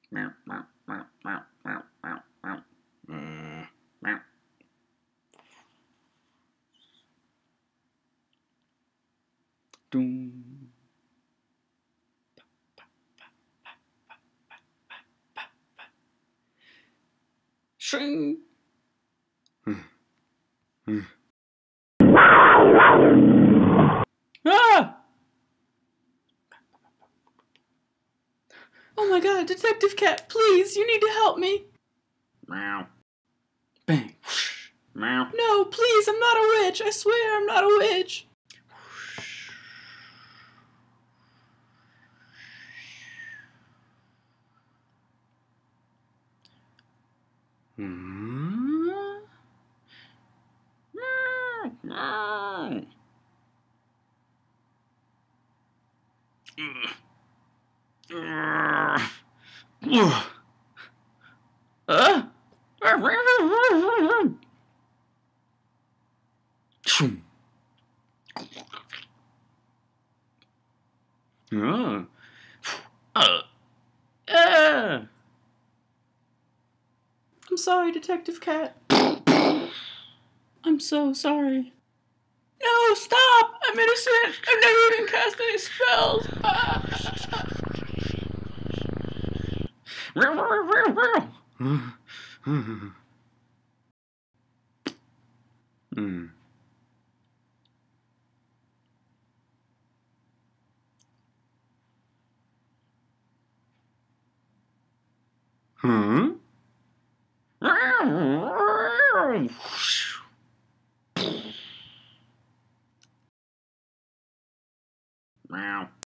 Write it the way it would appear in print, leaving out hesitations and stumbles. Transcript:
Meow, meow, meow, meow, meow, meow, meow. Meow. Doom. Shing. Ah! Oh my god, Detective Cat, please, you need to help me. Meow. Bang. Meow. No, please, I'm not a witch. I swear I'm not a witch. I'm sorry, Detective Cat. I'm so sorry. No, stop! I'm innocent! I've never even cast any spells! Huh? Meow.